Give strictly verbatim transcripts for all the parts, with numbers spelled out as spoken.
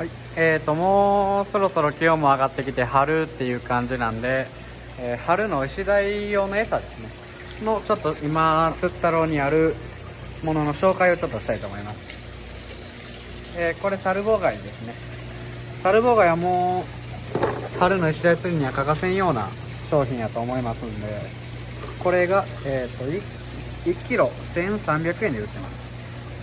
はい、えーともうそろそろ気温も上がってきて春っていう感じなんで、えー、春の石鯛用の餌ですねのちょっと今釣ったろうにあるものの紹介をちょっとしたいと思います。えー、これサルボ貝ですね。サルボ貝はもう春の石鯛釣りには欠かせんような商品やと思いますんで、これが、えー、と いちキロせんさんびゃくえんで売ってます。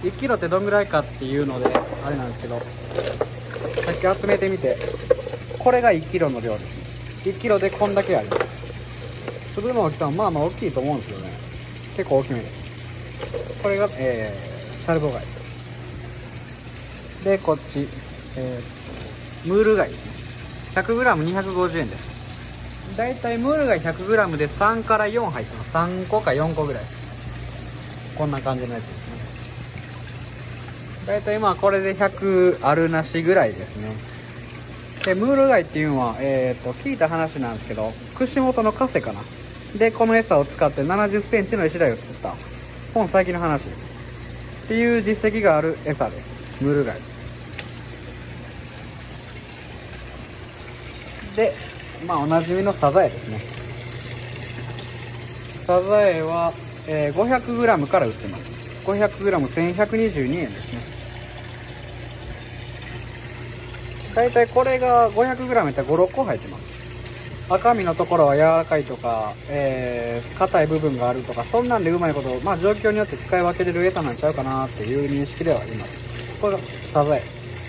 いちキロってどんぐらいかっていうのであれなんですけど、さっき集めてみて、これがいちキロの量ですね。いちキロでこんだけあります。粒の大きさもまあまあ大きいと思うんですけどね、結構大きめです。これが、えー、サルボ貝で、こっち、えー、ムール貝ですね。 ひゃくグラムにひゃくごじゅうえんです。だいたいムール貝 ひゃくグラム でさんからよん入ってます。さんこかよんこぐらい、こんな感じのやつですね。だいたいまあこれでひゃくあるなしぐらいですね。でムール貝っていうのは、えー、と聞いた話なんですけど、串本のカセかなでこの餌を使ってななじゅっセンチの石鯛を釣った、本最近の話ですっていう実績がある餌です、ムール貝で。まあおなじみのサザエですね。サザエは、えー、ごひゃくグラム から売ってます。 ごひゃくグラムせんひゃくにじゅうにえんですね。だいたいこれが ごひゃくグラム ってご、ろっこ入ってます。赤身のところは柔らかいとか、えー、硬い部分があるとか、そんなんでうまいこと、まあ状況によって使い分けれる餌なんちゃうかなっていう認識ではあります。これがサザエ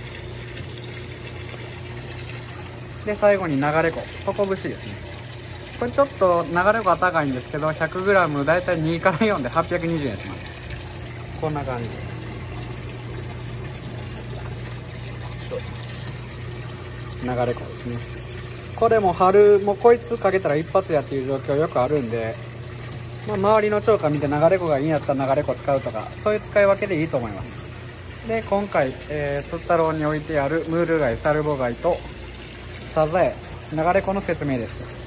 で、最後に流れ子、トコブシですね。これちょっと流れ子は高いんですけど、 ひゃくグラム だいたいにからよんではっぴゃくにじゅうえんします。こんな感じで流れ子ですね。これも春もこいつかけたら一発やっていう状況よくあるんで、まあ、周りの釣果見て流れ子がいいんやったら流れ子使うとか、そういう使い分けでいいと思います。で今回、えー、釣ったろうに置いてあるムール貝、サルボ貝とサザエ、流れ子の説明です。